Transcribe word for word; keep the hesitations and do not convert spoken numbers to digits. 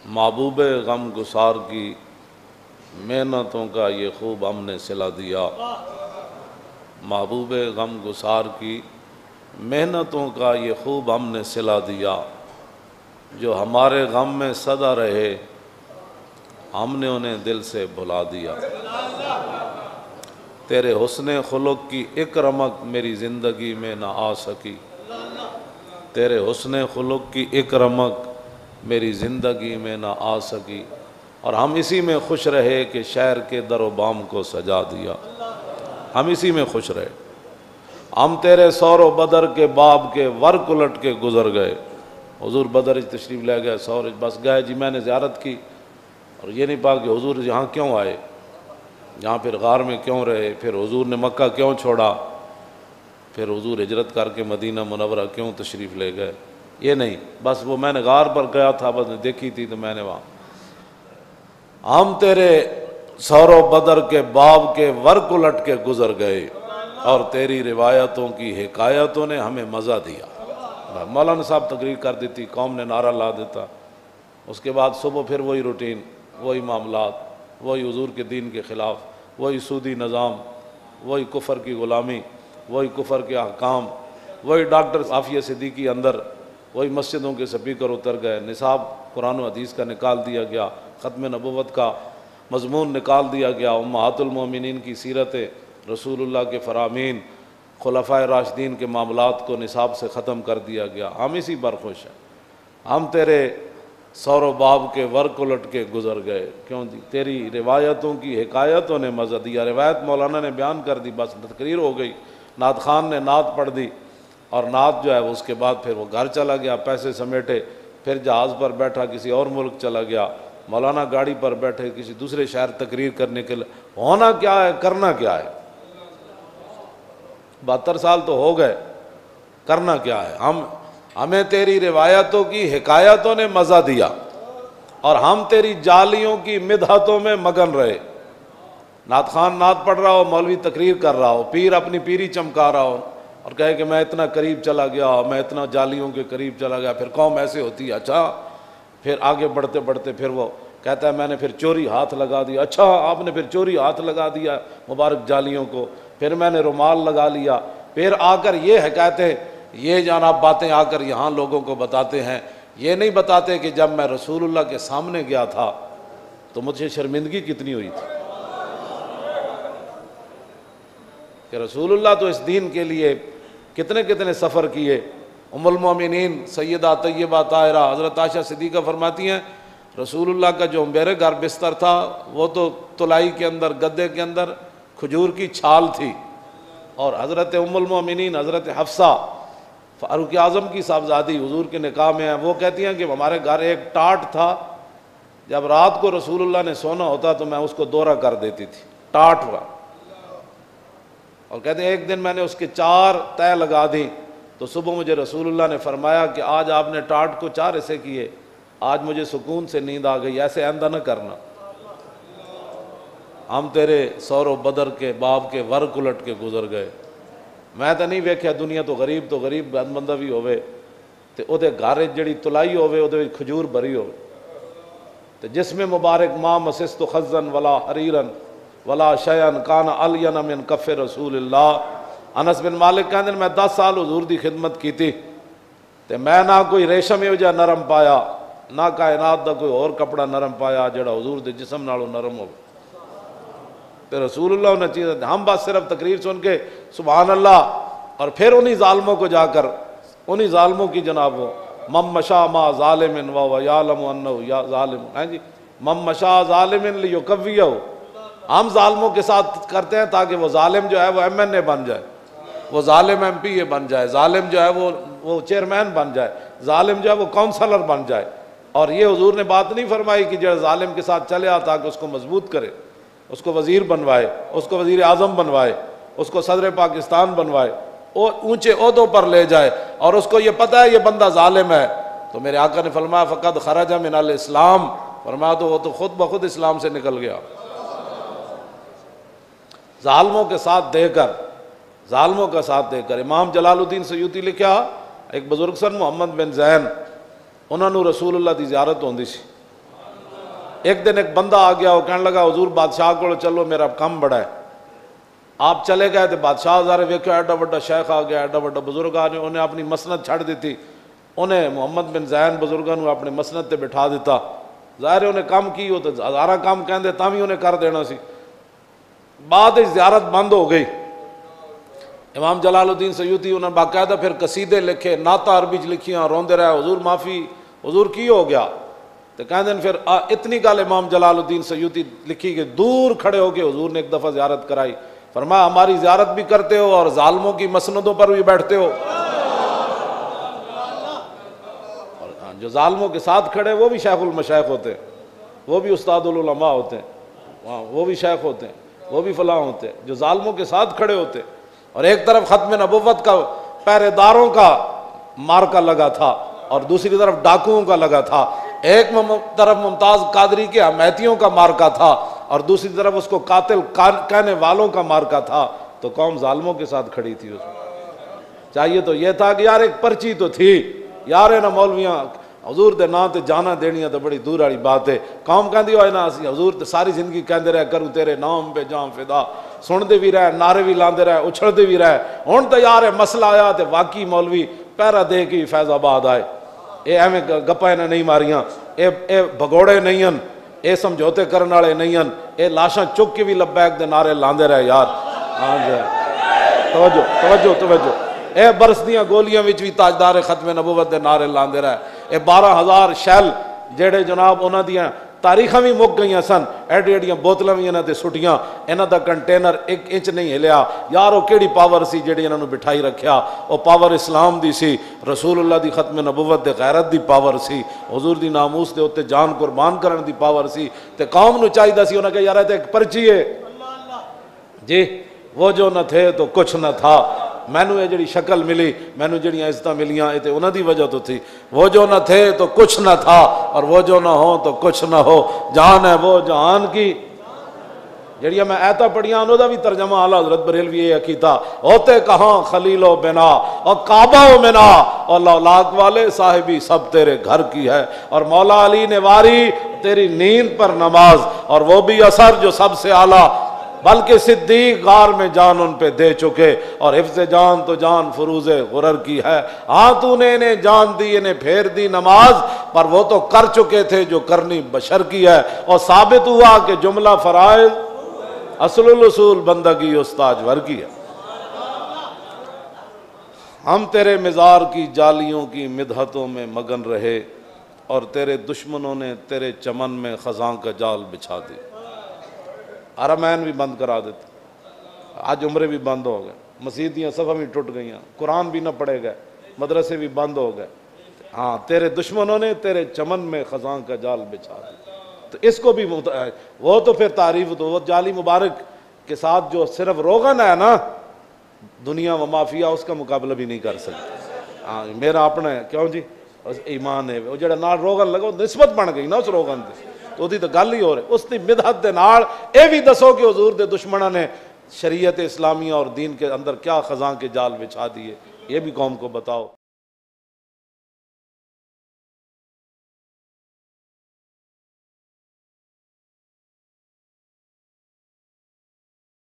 محبوب غم گسار کی محنتوں کا یہ خوب ہم نے صلہ دیا، محبوب غم گسار کی محنتوں کا یہ خوب ہم نے صلہ دیا، جو ہمارے غم میں سدا رہے ہم نے انہیں دل سے بھلا دیا۔ تیرے حسن خلق کی ایک رمق میری زندگی میں نہ آ سکی، تیرے حسن خلق کی ایک رمق میری زندگی میں نہ آ سکی، اور ہم اسی میں خوش رہے کہ شہر کے در و بام کو سجا دیا۔ ہم اسی میں خوش رہے، ہم تیرے سور و بدر کے باب کے ورق الٹ کے گزر گئے۔ حضور بدر تشریف لے گئے، سور بس گئے جی، میں نے زیارت کی، اور یہ نہیں پا کہ حضور یہاں کیوں آئے، یہاں پھر غار میں کیوں رہے، پھر حضور نے مکہ کیوں چھوڑا، پھر حضور ہجرت کر کے مدینہ منورہ کیوں تشریف لے گئے، یہ نہیں، بس وہ میں نے غار پر گیا تھا، بس دیکھی تھی تو میں نے وہاں۔ ہم تیرے سور و بدر کے باب کے ورق الٹ کے گزر گئے، اور تیری روایتوں کی حکایتوں نے ہمیں مزہ دیا۔ مولانا صاحب تقریر کر دیتی، قوم نے نعرہ لا دیتا، اس کے بعد صبح پھر وہی روٹین، وہی معاملات، وہی حضور کے دین کے خلاف، وہی سودی نظام، وہی کفر کی غلامی، وہی کفر کے احکام، وہی ڈاکٹر عافیہ صدیقی اندر، وہی مسجدوں کے سپیکر اتر گئے، نصاب قرآن و حدیث کا نکال دیا گیا، ختم نبوت کا مضمون نکال دیا گیا، امہات المومنین کی سیرت رسول اللہ کے فرامین، خلفائے راشدین کے معاملات کو نصاب سے ختم کر دیا گیا۔ ہم اسی پر خوش ہیں، ہم تیرے سور و باب کے ورق الٹ کے گزر گئے، کیوں دی تیری روایتوں کی حکایتوں نے مزہ دیا۔ روایت مولانا نے بیان کر دی، بس تقریر ہو گئی، نعت خان نے نعت پڑھ دی، اور نعت جو ہے اس کے بعد پھر وہ گھر چلا گیا، پیسے سمیٹے، پھر جہاز پر بیٹھا کسی اور ملک چلا گیا، مولانا گاڑی پر بیٹھے کسی دوسرے شہر تقریر کرنے کے لیے۔ ہونا کیا ہے، کرنا کیا ہے، بہتر سال تو ہو گئے، کرنا کیا ہے۔ ہم ہمیں تیری روایتوں کی حکایتوں نے مزہ دیا، اور ہم تیری جالیوں کی مدحتوں میں مگن رہے۔ نعت خان نعت پڑھ رہا ہو، مولوی تقریر کر رہا ہو، پیر اپنی پیری چمکا رہا ہو، اور کہے کہ میں اتنا قریب چلا گیا، میں اتنا جالیوں کے قریب چلا گیا، پھر قوم ایسے ہوتی ہے، اچھا، پھر آگے بڑھتے بڑھتے پھر وہ کہتا ہے میں نے پھر چوری ہاتھ لگا دیا، اچھا آپ نے پھر چوری ہاتھ لگا دیا مبارک جالیوں کو، پھر میں نے رومال لگا لیا، پھر آ کر یہ حکایتیں، یہ جناب باتیں آ کر یہاں لوگوں کو بتاتے ہیں۔ یہ نہیں بتاتے کہ جب میں رسول اللہ کے سامنے گیا تھا تو مجھے شرمندگی کتنی ہوئی تھی، کہ رسول اللہ تو اس دین کے لیے کتنے کتنے سفر کیے۔ ام المومنین سیدہ طیبہ طاہرہ حضرت عائشہ صدیقہ فرماتی ہیں رسول اللہ کا جو میرے گھر بستر تھا وہ تو تلائی کے اندر، گدے کے اندر کھجور کی چھال تھی، اور حضرت ام المومنین حضرت حفصہ فاروق اعظم کی صاحبزادی حضور کے نکاح میں ہیں، وہ کہتی ہیں کہ ہمارے گھر ایک ٹاٹ تھا، جب رات کو رسول اللہ نے سونا ہوتا تو میں اس کو دورہ کر دیتی تھی، ٹاٹ ہوا، اور کہتے ہیں ایک دن میں نے اس کے چار تہ لگا دی تو صبح مجھے رسول اللہ نے فرمایا کہ آج آپ نے ٹاٹ کو چار ایسے کیے، آج مجھے سکون سے نیند آ گئی، ایسے آئندہ نہ کرنا۔ ہم تیرے سور و بدر کے باب کے ورق الٹ کے گزر گئے۔ میں تو نہیں ویکھیا دنیا تو غریب تو غریب بندہ بھی ہوئے تے او دے گھر جڑی تلائی ہوئے او دے کھجور بھری ہوئے تے جس میں مبارک ما مسست خزن ولا حریرن ولا شیئن کان علین من کف رسول اللہ۔ انس بن مالک کہندے میں دس سال حضور دی خدمت کیتی تے میں نہ کوئی ریشم یو جا نرم پایا، نہ کائنات دا کوئی اور کپڑا نرم پایا جڑا حضور دے جسم نالوں نرم ہو تے رسول اللہ نے چیز۔ ہم بس صرف تقریر سن کے سبحان اللہ، اور پھر انہی ظالموں کو جا کر انہی ظالموں کی جناب ہو مم مشا ما ظالم و یعلم انہ یا ظالم، ہیں جی مم مشا ظالم لیکویہ، ہم ظالموں کے ساتھ کرتے ہیں تاکہ وہ ظالم جو ہے وہ ایم این اے بن جائے، وہ ظالم ایم پی اے بن جائے، ظالم جو ہے وہ وہ چیئرمین بن جائے، ظالم جو ہے وہ کونسلر بن جائے۔ اور یہ حضور نے بات نہیں فرمائی کہ جو ظالم کے ساتھ چلے آ تاکہ اس کو مضبوط کرے، اس کو وزیر بنوائے، اس کو وزیر اعظم بنوائے، اس کو صدر پاکستان بنوائے، اور اونچے عہدوں پر لے جائے، اور اس کو یہ پتہ ہے یہ بندہ ظالم ہے تو میرے آقا نے فرمایا فقد خرج من الاسلام، فرمایا تو وہ تو خود بخود اسلام سے نکل گیا۔ ظالموں کے ساتھ دے کر، ظالموں کا ساتھ دے کر امام جلال الدین سیوطی لکھا ایک بزرگ سن محمد بن زین، انہوں نے رسول اللہ دی زیارت ہوندی سی، ایک دن ایک بندہ آ گیا، وہ کہنے لگا حضور بادشاہ کو چلو میرا کم بڑا ہے. آپ چلے گئے تو بادشاہ ظاہر ویکھو ایڈا بڑا شیخ آ گیا، ایڈا بڑا بزرگ آ گیا، انہیں اپنی مسند چھڑ دیتی، انہیں محمد بن زین بزرگوں نے اپنے مسند تے بٹھا دیتا. ظاہر انہیں کام کی ہو تو ہزارہ کام کہندے تاں بھی انہیں کر دینا سی. بعد زیارت بند ہو گئی. امام جلال الدین سیوطی انہوں نے باقاعدہ پھر قصیدے لکھے، نعتاں عربی چ لکھیاں، روندے رہے حضور معافی، حضور کی ہو گیا. تو کہندے پھر اتنی گل امام جلال الدین سیوطی لکھی کہ دور کھڑے ہو کے حضور نے ایک دفعہ زیارت کرائی، فرمایا ہماری زیارت بھی کرتے ہو اور ظالموں کی مسندوں پر بھی بیٹھتے ہو. اور جو ظالموں کے ساتھ کھڑے وہ بھی شیخ المشائخ ہوتے ہیں، وہ بھی استاد العلماء ہوتے ہیں، وہ بھی شیخ ہوتے ہیں، وہ بھی فلاں ہوتے ہیں جو ظالموں کے ساتھ کھڑے ہوتے ہیں. اور ایک طرف ختم نبوت کا پہرے داروں کا مارکا لگا تھا اور دوسری طرف ڈاکوؤں کا لگا تھا. ایک طرف ممتاز قادری کے حمایتیوں کا مارکا تھا اور دوسری طرف اس کو قاتل کہنے والوں کا مارکا تھا. تو قوم ظالموں کے ساتھ کھڑی تھی. اس میں چاہیے تو یہ تھا کہ یار ایک پرچی تو تھی یار نا مولویاں حضور دے نا تے جانا دینیاں تو بڑی دور والی بات ہے. قوم کہندی ہوئے نا اسی حضور تے ساری زندگی کہندے رہے کروں تیرے نام پہ جام فدا، سن دے بھی رہے، نعرے بھی لاندے رہے، اچھل دے بھی رہے. ہن تے یار مسئلہ آیا تے واقعی مولوی پیرا دے کے فیض آباد آئے. اے ایویں گپاں نے نہیں ماریاں، اے اے بھگوڑے نہیں ہیں، اے سمجھوتے کرن والے نہیں ہیں، اے لاشاں چک کے بھی لبیک دے نعرے لاندے رہے یار. ہاں جی توجہ توجہ توجہ. اے برسدیاں گولیاں وچ بھی تاجدار ختم نبوت دے نعرے لاندے رہے. اے بارہ ہزار شیل جڑے جناب انہاں دیاں تاریخاں بھی مک گئیاں سن، ایڈی ایڈیاں بوتلاں بھی انہاں تے سٹیاں، انہاں دا کنٹینر ایک انچ نہیں ہلیا. یار وہ کیڑی پاور سی جڑی انہاں نوں بٹھائی رکھیا؟ وہ پاور اسلام دی سی، رسول اللہ دی ختم نبوت دے غیرت دی پاور سی، حضور دی ناموس دے اوتے جان قربان کرن دی پاور سی. تے قوم نو چاہیدا سی انہاں کہ یار تے ایک پرچی ہے جی، وہ جو نہ تھے تو کچھ نہ تھا. مینوں یہ جڑی شکل ملی، مینوں جڑیاں عزتاں ملیاں، یہ تے انہاں دی وجہ تو تھی. وہ جو نہ تھے تو کچھ نہ تھا اور وہ جو نہ ہو تو کچھ نہ ہو. جان ہے وہ جہان کی جڑیاں میں ایتاں پڑھیاں انہوں دا بھی ترجمہ اعلیٰ حضرت بریلوی یہ کیتا. ہوتے کہاں خلیل و بنا اور کعبہ و منا اور لولاک والے صاحبی سب تیرے گھر کی ہے. اور مولا علی نے واری تیری نیند پر نماز اور وہ بھی اثر جو سب سے اعلیٰ، بلکہ صدیق غار میں جان ان پہ دے چکے اور حفظ جان تو جان فروز غرر کی ہے. ہاں تو نے انہیں جان دی، انہیں پھیر دی نماز، پر وہ تو کر چکے تھے جو کرنی بشر کی ہے. اور ثابت ہوا کہ جملہ فرائض اصل الاصول بندگی استاج ور کی ہے. ہم تیرے مزار کی جالیوں کی مدحتوں میں مگن رہے اور تیرے دشمنوں نے تیرے چمن میں خزاں کا جال بچھا دی. حرمین بھی بند کرا دیتے، آج عمرے بھی بند ہو گئے، مسجدیاں صفحہ بھی ٹوٹ گئیاں، قرآن بھی نہ پڑھے گئے، مدرسے بھی بند ہو گئے. ہاں تیرے دشمنوں نے تیرے چمن میں خزاں کا جال بچھا دی. تو اس کو بھی وہ تو پھر تعریف تو وہ جالی مبارک کے ساتھ جو صرف روغن ہے نا دنیا و مافیا، اس کا مقابلہ بھی نہیں کر سکتے. ہاں میرا اپنا ہے کیوں جی ایمان ہے، وہ جڑا نال روغن لگا نسبت بن گئی نا اس روغن سے، تو دی تو گل ہی ہو رہی. اس دی مدحت دے نال اے بھی دسو کہ حضور دے دشمنوں نے شریعت اسلامیہ اور دین کے اندر کیا خزاں کے جال بچھا دیے، یہ بھی قوم کو بتاؤ.